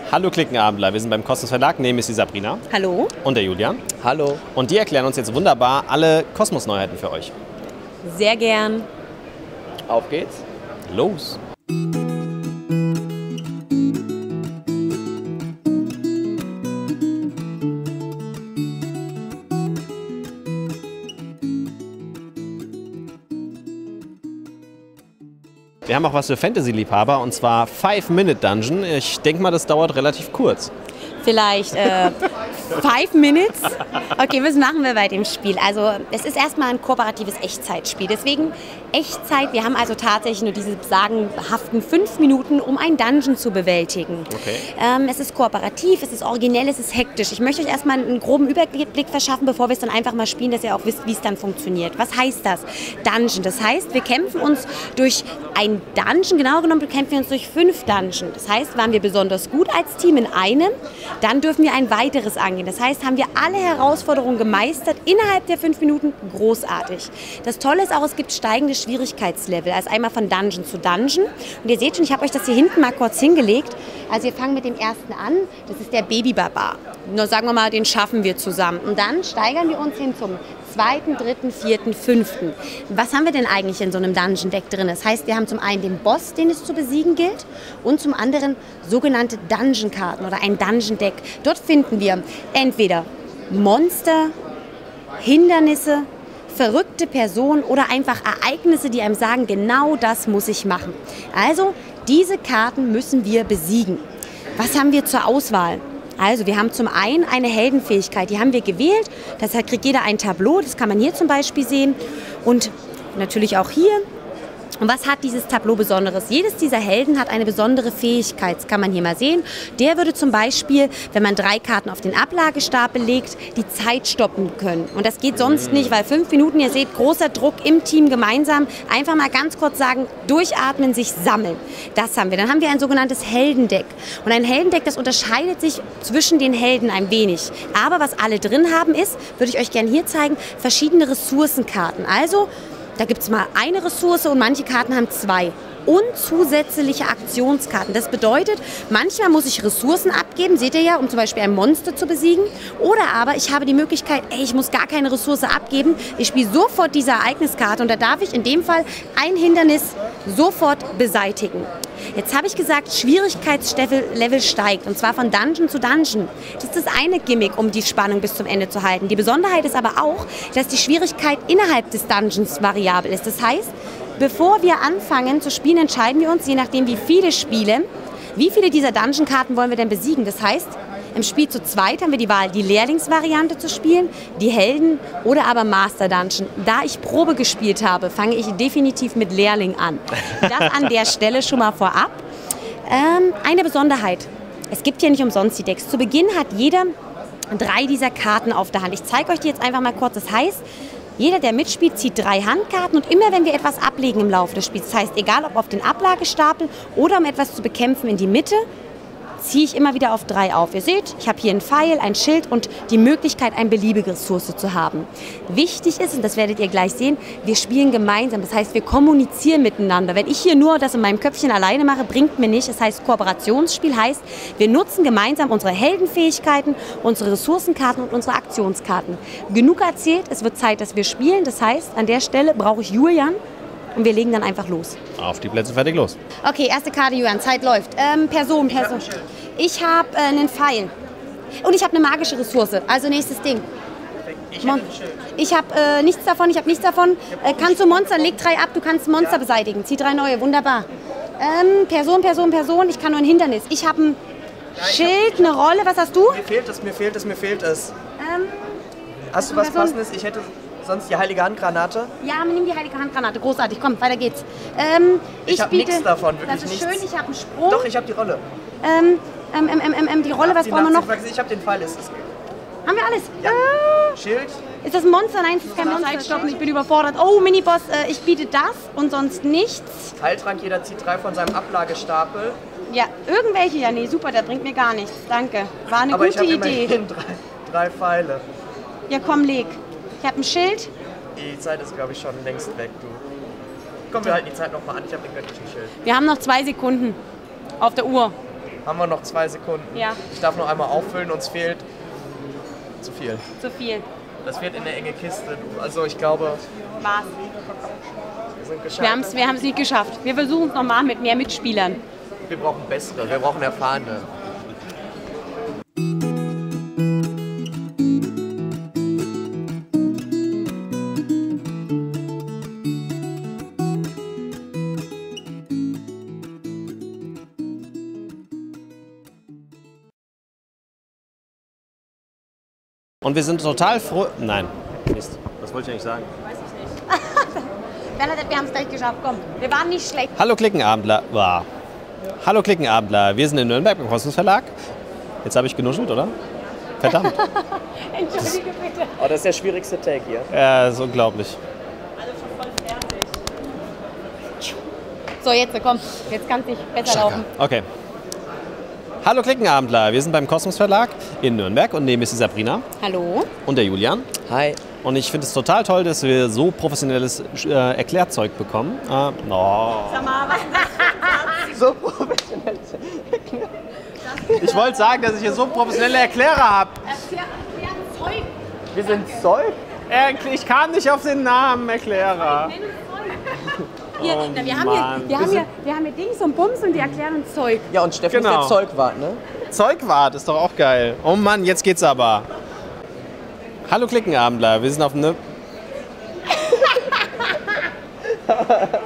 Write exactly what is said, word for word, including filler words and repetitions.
Hallo Klickenabendler, wir sind beim Kosmos Verlag, neben ist die Sabrina. Hallo. Und der Julian. Hallo. Und die erklären uns jetzt wunderbar alle Kosmos-Neuheiten für euch. Sehr gern. Auf geht's. Los. Wir haben auch was für Fantasy-Liebhaber, und zwar Five-Minute-Dungeon. Ich denke mal, das dauert relativ kurz. Vielleicht äh, five minutes. Okay, was machen wir bei dem Spiel? Also es ist erstmal ein kooperatives Echtzeitspiel. Deswegen Echtzeit. Wir haben also tatsächlich nur diese sagenhaften fünf Minuten, um ein Dungeon zu bewältigen. Okay. Ähm, es ist kooperativ, es ist originell, es ist hektisch. Ich möchte euch erstmal einen groben Überblick verschaffen, bevor wir es dann einfach mal spielen, dass ihr auch wisst, wie es dann funktioniert. Was heißt das? Dungeon. Das heißt, wir kämpfen uns durch ein Dungeon, genau genommen bekämpfen wir uns durch fünf Dungeons. Das heißt, waren wir besonders gut als Team in einem, dann dürfen wir ein weiteres angehen. Das heißt, haben wir alle Herausforderungen gemeistert innerhalb der fünf Minuten, großartig. Das Tolle ist auch, es gibt steigende Schwierigkeitslevel, also einmal von Dungeon zu Dungeon. Und ihr seht schon, ich habe euch das hier hinten mal kurz hingelegt. Also wir fangen mit dem ersten an, das ist der Baby-Barbar. Nur sagen wir mal, den schaffen wir zusammen. Und dann steigern wir uns hin zum zweiten, dritten, vierten, fünften. Was haben wir denn eigentlich in so einem Dungeon-Deck drin? Das heißt, wir haben zum einen den Boss, den es zu besiegen gilt, und zum anderen sogenannte Dungeon-Karten oder ein Dungeon-Deck. Dort finden wir entweder Monster, Hindernisse, verrückte Personen oder einfach Ereignisse, die einem sagen, genau das muss ich machen. Also, diese Karten müssen wir besiegen. Was haben wir zur Auswahl? Also wir haben zum einen eine Heldenfähigkeit, die haben wir gewählt, deshalb kriegt jeder ein Tableau, das kann man hier zum Beispiel sehen und natürlich auch hier. Und was hat dieses Tableau Besonderes? Jedes dieser Helden hat eine besondere Fähigkeit, das kann man hier mal sehen. Der würde zum Beispiel, wenn man drei Karten auf den Ablagestapel legt, die Zeit stoppen können. Und das geht sonst nicht, weil fünf Minuten, ihr seht, großer Druck im Team gemeinsam. Einfach mal ganz kurz sagen, durchatmen, sich sammeln. Das haben wir. Dann haben wir ein sogenanntes Heldendeck. Und ein Heldendeck, das unterscheidet sich zwischen den Helden ein wenig. Aber was alle drin haben ist, würde ich euch gerne hier zeigen, verschiedene Ressourcenkarten. Also da gibt es mal eine Ressource und manche Karten haben zwei. Und zusätzliche Aktionskarten. Das bedeutet, manchmal muss ich Ressourcen abgeben, seht ihr ja, um zum Beispiel ein Monster zu besiegen. Oder aber ich habe die Möglichkeit, ey, ich muss gar keine Ressource abgeben. Ich spiele sofort diese Ereigniskarte und da darf ich in dem Fall ein Hindernis sofort beseitigen. Jetzt habe ich gesagt, Schwierigkeitslevel steigt, und zwar von Dungeon zu Dungeon. Das ist das eine Gimmick, um die Spannung bis zum Ende zu halten. Die Besonderheit ist aber auch, dass die Schwierigkeit innerhalb des Dungeons variabel ist. Das heißt, bevor wir anfangen zu spielen, entscheiden wir uns, je nachdem wie viele spielen, wie viele dieser Dungeon-Karten wollen wir denn besiegen. Das heißt, im Spiel zu zweit haben wir die Wahl, die Lehrlingsvariante zu spielen, die Helden oder aber Master Dungeon. Da ich Probe gespielt habe, fange ich definitiv mit Lehrling an. Das an der Stelle schon mal vorab. Ähm, eine Besonderheit, es gibt hier nicht umsonst die Decks. Zu Beginn hat jeder drei dieser Karten auf der Hand. Ich zeige euch die jetzt einfach mal kurz. Das heißt, jeder, der mitspielt, zieht drei Handkarten, und immer wenn wir etwas ablegen im Laufe des Spiels, das heißt, egal ob auf den Ablagestapel oder um etwas zu bekämpfen in die Mitte, ziehe ich immer wieder auf drei auf. Ihr seht, ich habe hier einen Pfeil, ein Schild und die Möglichkeit, eine beliebige Ressource zu haben. Wichtig ist, und das werdet ihr gleich sehen, wir spielen gemeinsam. Das heißt, wir kommunizieren miteinander. Wenn ich hier nur das in meinem Köpfchen alleine mache, bringt mir nicht. Das heißt, Kooperationsspiel heißt, wir nutzen gemeinsam unsere Heldenfähigkeiten, unsere Ressourcenkarten und unsere Aktionskarten. Genug erzählt, es wird Zeit, dass wir spielen. Das heißt, an der Stelle brauche ich Julian. Und wir legen dann einfach los. Auf die Plätze, fertig, los. Okay, erste Karte, Julian, Zeit läuft. Ähm, Person, Person. Ich habe äh, einen Pfeil. Und ich habe eine magische Ressource. Also nächstes Ding. Ich habe Ich habe äh, nichts davon, ich habe nichts davon. Äh, kannst du Monster, leg drei ab, du kannst Monster beseitigen. Zieh drei neue, wunderbar. Ähm, Person, Person, Person, ich kann nur ein Hindernis. Ich habe ein Schild, eine Rolle, was hast du? Mir fehlt es, mir fehlt es, mir fehlt es. Ähm, Hast du was Person. Passendes? Ich hätte sonst die heilige Handgranate. Ja, nimm die heilige Handgranate, großartig. Komm, weiter geht's. Ähm, Ich hab biete- nichts davon, wirklich Das ist nichts. schön, ich habe einen Sprung. Doch, ich habe die Rolle. Ähm, ähm, ähm, ähm, ähm, die Rolle, was Die brauchen wir noch? Nachziehpraxis, Ich habe den Pfeil. Ist es Haben wir alles? Ja. Äh, Schild? ist das ein Monster? Nein, es ist kein Monster. Stoppen, ich bin überfordert. Oh, Miniboss, äh, ich biete das und sonst nichts. Heiltrank, jeder zieht drei von seinem Ablagestapel. Ja, irgendwelche, ja, nee, super, das bringt mir gar nichts. Danke. War eine Aber ich gute habe Idee. immerhin drei, drei Pfeile. Ja, komm, leg. Ich habe ein Schild. Die Zeit ist, glaube ich, schon längst weg, du. Komm, wir halten die Zeit noch mal an. Ich habe den göttlichen Schild. Wir haben noch zwei Sekunden auf der Uhr. Haben wir noch zwei Sekunden. Ja. Ich darf noch einmal auffüllen, uns fehlt zu viel. Zu viel. Das wird in eine enge Kiste. Du. Also ich glaube, Was? wir sind Wir gescheitert. haben es wir haben's nicht geschafft. Wir versuchen es nochmal mit mehr Mitspielern. Wir brauchen bessere, wir brauchen erfahrene. Und wir sind total froh... Nein, Mist. Was wollte ich eigentlich sagen? Bernadette, wir haben es gleich geschafft. Komm, wir waren nicht schlecht. Hallo Klickenabendler. Wow. Hallo Klickenabendler. Wir sind in Nürnberg beim Kosmos Verlag. Jetzt habe ich genuschelt, oder? Verdammt. Entschuldige bitte. Oh, das ist der schwierigste Take hier. Ja, ist unglaublich. So, jetzt komm. Jetzt kann es nicht besser Schaka. laufen. Okay. Hallo Klickenabendler. Wir sind beim Kosmos Verlag in Nürnberg und neben mir ist die Sabrina Hallo. und der Julian. Hi. Und ich finde es total toll, dass wir so professionelles äh, Erklärzeug bekommen. Äh, no. Sag mal, was So professionell. Ich wollte sagen, dass ich hier so professionelle Erklärer habe. Zeug. Wir sind Zeug? Ich kam nicht auf den Namen Erklärer. Hier, Oh na, wir, haben Mann. hier, wir, haben hier, wir haben hier Dings und Bums und die erklären uns Zeug. Ja, und Steffen Genau. ist der Zeugwart, ne? Zeugwart ist doch auch geil. Oh Mann, jetzt geht's aber. Hallo Klickenabendler, wir sind auf einem